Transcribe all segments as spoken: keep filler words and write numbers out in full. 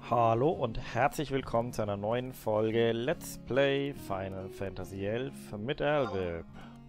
Hallo und herzlich willkommen zu einer neuen Folge Let's Play Final Fantasy elf mit Elvib.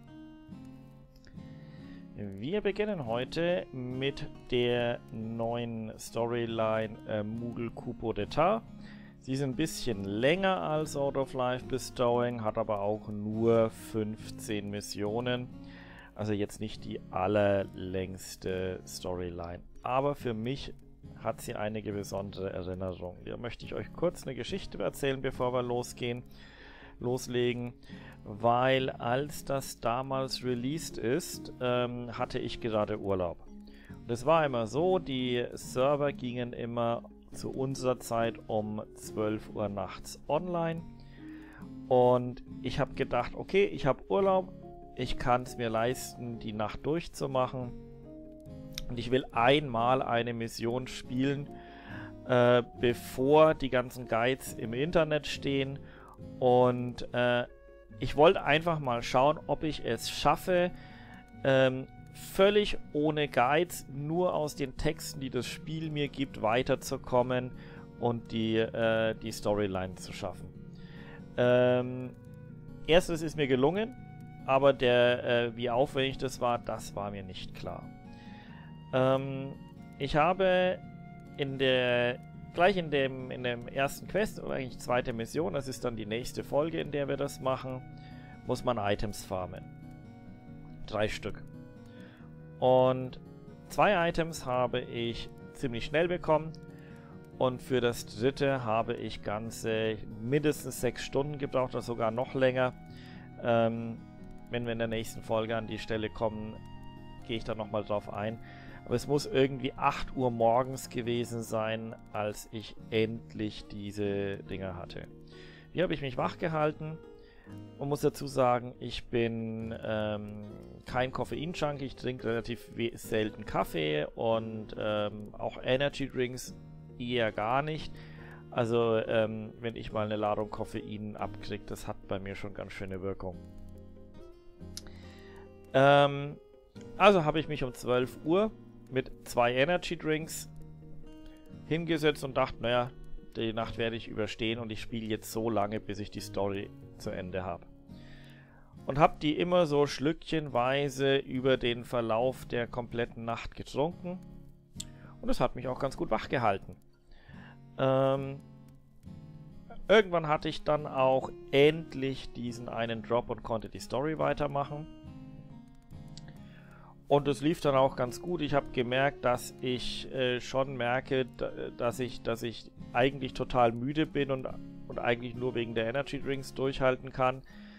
Wir beginnen heute mit der neuen Storyline äh, Moogle Kupo d'Etat. Sie ist ein bisschen länger als Out of Life Bestowing, hat aber auch nur fünfzehn Missionen. Also jetzt nicht die allerlängste Storyline. Aber für mich hat sie einige besondere Erinnerungen. Hier möchte ich euch kurz eine Geschichte erzählen, bevor wir losgehen, loslegen. Weil als das damals released ist, ähm, hatte ich gerade Urlaub. Und es war immer so, die Server gingen immer zu unserer Zeit um zwölf Uhr nachts online. Und ich habe gedacht, okay, ich habe Urlaub, ich kann es mir leisten, die Nacht durchzumachen. Und ich will einmal eine Mission spielen, äh, bevor die ganzen Guides im Internet stehen. Und äh, ich wollte einfach mal schauen, ob ich es schaffe, ähm, völlig ohne Guides, nur aus den Texten, die das Spiel mir gibt, weiterzukommen und die, äh, die Storyline zu schaffen. Ähm, Erstes ist mir gelungen, aber der, äh, wie aufwendig das war, das war mir nicht klar. Ähm, ich habe in der, gleich in dem, in dem ersten Quest, oder eigentlich zweite Mission, das ist dann die nächste Folge, in der wir das machen, muss man Items farmen. Drei Stück. Und zwei Items habe ich ziemlich schnell bekommen und für das dritte habe ich ganze mindestens sechs Stunden gebraucht, oder sogar noch länger. Ähm, wenn wir in der nächsten Folge an die Stelle kommen, gehe ich da nochmal drauf ein. Aber es muss irgendwie acht Uhr morgens gewesen sein, als ich endlich diese Dinger hatte. Hier habe ich mich wach gehalten und muss dazu sagen, ich bin ähm, kein Koffein-Junkie. Ich trinke relativ selten Kaffee und ähm, auch Energy Drinks eher gar nicht. Also ähm, wenn ich mal eine Ladung Koffein abkriege, das hat bei mir schon ganz schöne Wirkung. Ähm, also habe ich mich um zwölf Uhr mit zwei Energy Drinks hingesetzt und dachte, naja, die Nacht werde ich überstehen und ich spiele jetzt so lange, bis ich die Story zu Ende habe. Und habe die immer so schlückchenweise über den Verlauf der kompletten Nacht getrunken. Und das hat mich auch ganz gut wach gehalten. Ähm, irgendwann hatte ich dann auch endlich diesen einen Drop und konnte die Story weitermachen. Und es lief dann auch ganz gut. Ich habe gemerkt, dass ich äh, schon merke, dass ich, dass ich eigentlich total müde bin und, und eigentlich nur wegen der Energy Drinks durchhalten kann.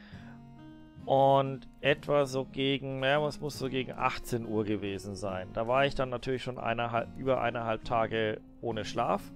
Und etwa so gegen, naja, es muss so gegen achtzehn Uhr gewesen sein. Da war ich dann natürlich schon eineinhalb, über eineinhalb Tage ohne Schlaf.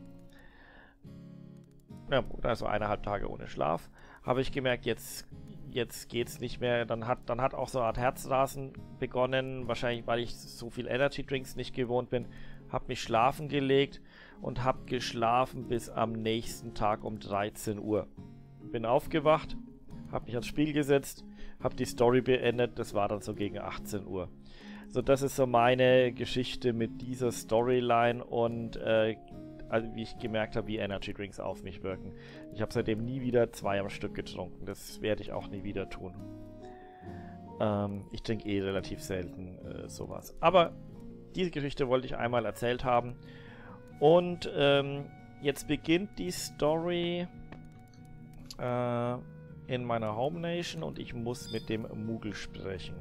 Ja, also eineinhalb Tage ohne Schlaf. Habe ich gemerkt, jetzt... Jetzt geht's nicht mehr, dann hat, dann hat auch so eine Art Herzrasen begonnen, wahrscheinlich weil ich so viel Energy Drinks nicht gewohnt bin, habe mich schlafen gelegt und habe geschlafen bis am nächsten Tag um dreizehn Uhr. Bin aufgewacht, habe mich ans Spiel gesetzt, habe die Story beendet, das war dann so gegen achtzehn Uhr. So, das ist so meine Geschichte mit dieser Storyline und äh, also wie ich gemerkt habe, wie Energy Drinks auf mich wirken. Ich habe seitdem nie wieder zwei am Stück getrunken. Das werde ich auch nie wieder tun. Ähm, ich trinke eh relativ selten äh, sowas. Aber diese Geschichte wollte ich einmal erzählt haben. Und ähm, jetzt beginnt die Story äh, in meiner Home Nation und ich muss mit dem Moogle sprechen.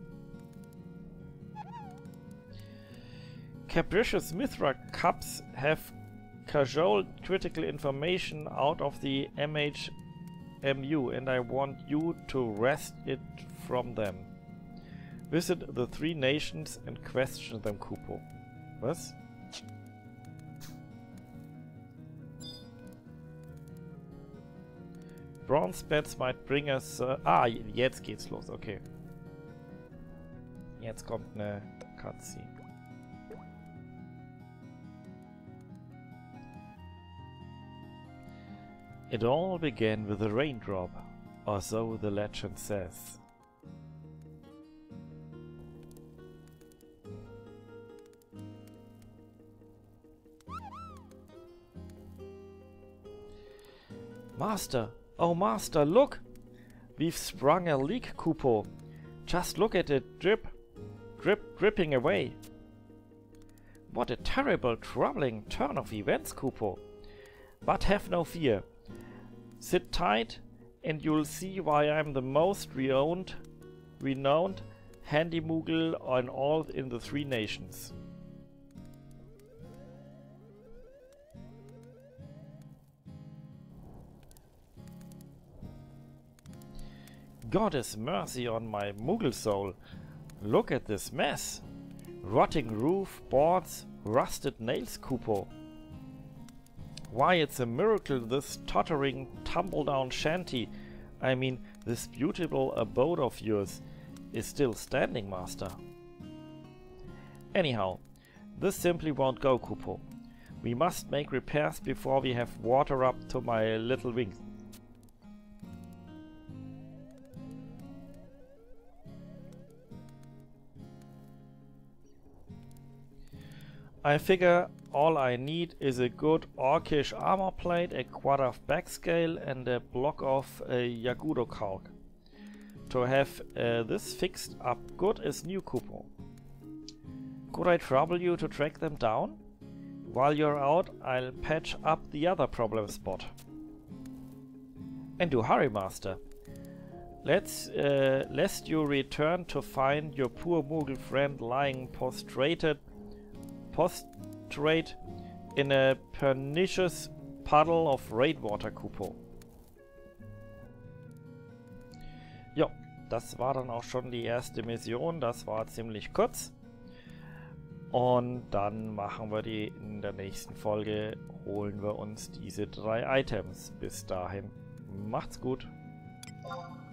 Capricious Mithra cups have cajoled critical information out of the M H M U and I want you to wrest it from them. Visit the three nations and question them, Kupo. Was? Bronze beds might bring us... Uh, ah, jetzt geht's los, okay. Jetzt kommt eine Cutscene. It all began with a raindrop, or so the legend says. Master! Oh, Master, look! We've sprung a leak, Kupo. Just look at it drip, drip, dripping away. What a terrible, troubling turn of events, Kupo. But have no fear. Sit tight and you'll see why I'm the most renowned, renowned handy Moogle on all in the three nations. Goddess mercy on my Moogle soul. Look at this mess. Rotting roof, boards, rusted nails, Kupo. Why, it's a miracle this tottering, tumble-down shanty, I mean this beautiful abode of yours, is still standing, Master. Anyhow, this simply won't go, Kupo. We must make repairs before we have water up to my little wings. I figure all I need is a good orcish armor plate, a quad of backscale and a block of uh, Yagudo calc. To have uh, this fixed up good as new, Kupo. Could I trouble you to track them down? While you're out, I'll patch up the other problem spot. And do hurry, Master. Let's, uh, lest you return to find your poor Moogle friend lying prostrated Prostrate in a pernicious puddle of rainwater, Kupo. Ja, das war dann auch schon die erste Mission. Das war ziemlich kurz. Und dann machen wir die in der nächsten Folge. Holen wir uns diese drei Items. Bis dahin, macht's gut.